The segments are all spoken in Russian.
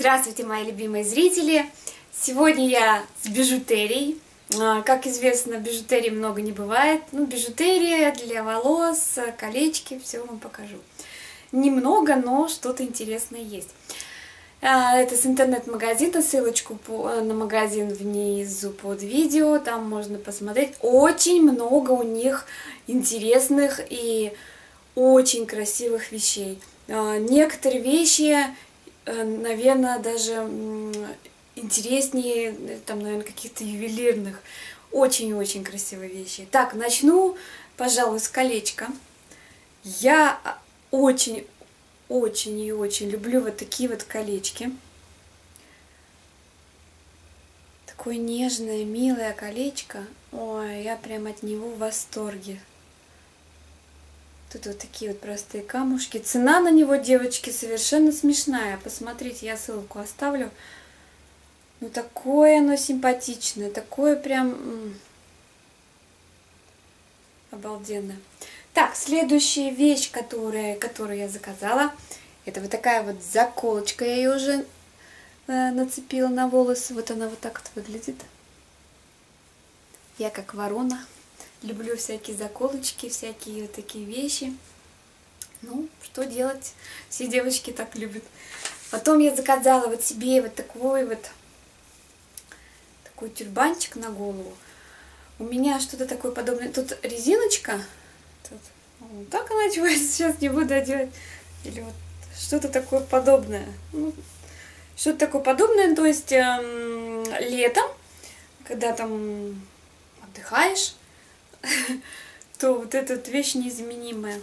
Здравствуйте, мои любимые зрители! Сегодня я с бижутерией. Как известно, бижутерии много не бывает. Бижутерия для волос, колечки, все вам покажу. Немного, но что-то интересное есть. Это с интернет-магазина, ссылочку на магазин внизу под видео, там можно посмотреть. Очень много у них интересных и очень красивых вещей. Некоторые вещи, наверное, даже интереснее, там, наверное, каких-то ювелирных. Очень-очень красивые вещи. Так, начну, пожалуй, с колечка. Я очень и очень люблю вот такие вот колечки. Такое нежное, милое колечко. Ой, я прям от него в восторге. Тут вот такие вот простые камушки. Цена на него, девочки, совершенно смешная. Посмотрите, я ссылку оставлю. Ну, такое оно симпатичное, такое прям обалденное. Так, следующая вещь, которую я заказала, это вот такая вот заколочка. Я ее уже нацепила на волосы. Вот она вот так вот выглядит. Я как ворона. Люблю всякие заколочки, всякие вот такие вещи. Ну, что делать? Все девочки так любят. Потом я заказала вот себе вот такой тюрбанчик на голову. У меня что-то такое подобное. Тут резиночка. Тут, вот так она одевается. Сейчас не буду одевать. Или вот что-то такое подобное. Что-то такое подобное. То есть летом, когда там отдыхаешь, то вот эта вот вещь неизменимая.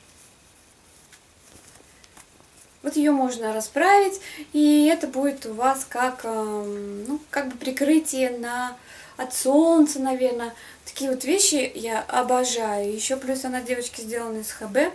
Вот ее можно расправить, и это будет у вас как, как бы прикрытие от солнца, наверное. Такие вот вещи я обожаю. Еще плюс она, девочки, сделана из ХБ.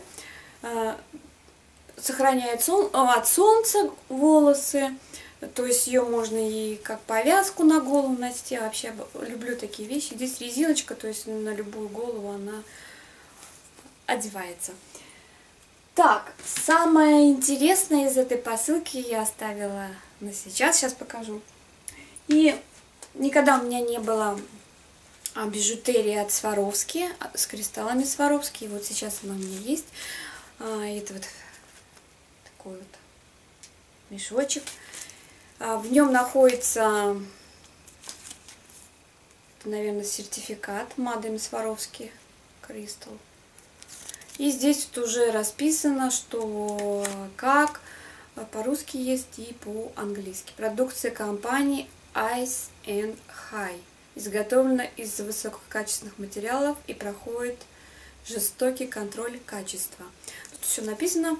Сохраняет от солнца волосы. То есть ее можно и как повязку на голову носить. Я вообще люблю такие вещи. Здесь резиночка, то есть на любую голову она одевается. Так, самое интересное из этой посылки я оставила на сейчас. Сейчас покажу. И никогда у меня не было бижутерии от Сваровски, с кристаллами Сваровски. И вот сейчас она у меня есть. Это вот такой вот мешочек. В нем находится, наверное, сертификат Madame Swarovski Crystal. И здесь вот уже расписано, что как по-русски есть и по-английски. Продукция компании Ice and High. Изготовлена из высококачественных материалов и проходит жестокий контроль качества. Тут все написано.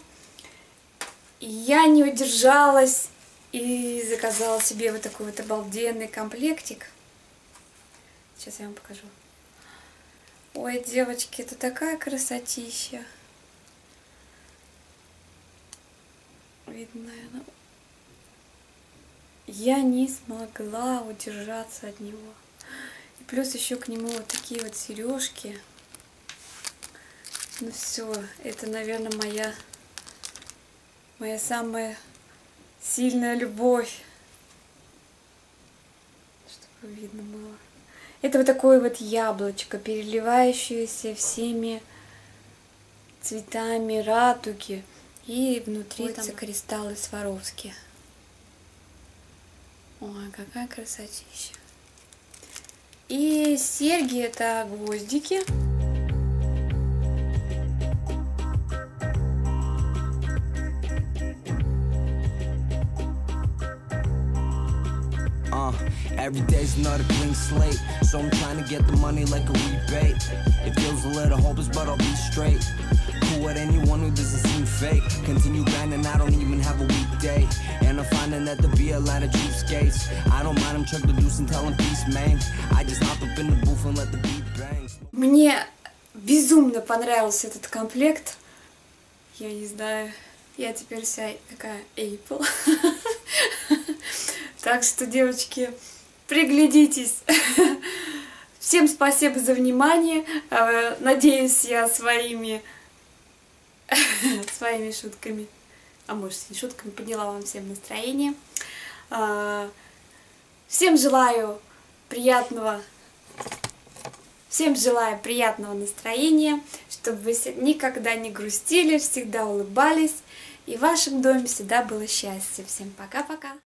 Я не удержалась и заказала себе вот такой вот обалденный комплектик. Сейчас я вам покажу. Ой, девочки, это такая красотища. Видно, наверное. Я не смогла удержаться от него. И плюс еще к нему вот такие вот сережки. Ну все, это, наверное, моя самая сильная любовь. Чтобы видно было. Это вот такое вот яблочко, переливающееся всеми цветами радуги. И внутри там кристаллы Сваровски. Ой, какая красотища. И серьги — это гвоздики. Every day's not a clean slate, so I'm trying to get the money like a rebate. It feels a little hopeless, but I'll be straight. Cool with anyone who doesn't seem fake. Continue grinding, I don't even have a weekday. And I'm finding that there be a lot of cheapskates. I don't mind them, chuck the deuce and tell them peace, man. I just hop up in the booth and let the beat bang. Мне безумно понравился этот комплект. Я не знаю, я теперь вся такая Apple. Так что, девочки, приглядитесь. Всем спасибо за внимание. Надеюсь, я своими шутками, а может, не шутками, подняла вам всем настроение. Всем желаю приятного настроения, чтобы вы никогда не грустили, всегда улыбались, и в вашем доме всегда было счастье. Всем пока-пока!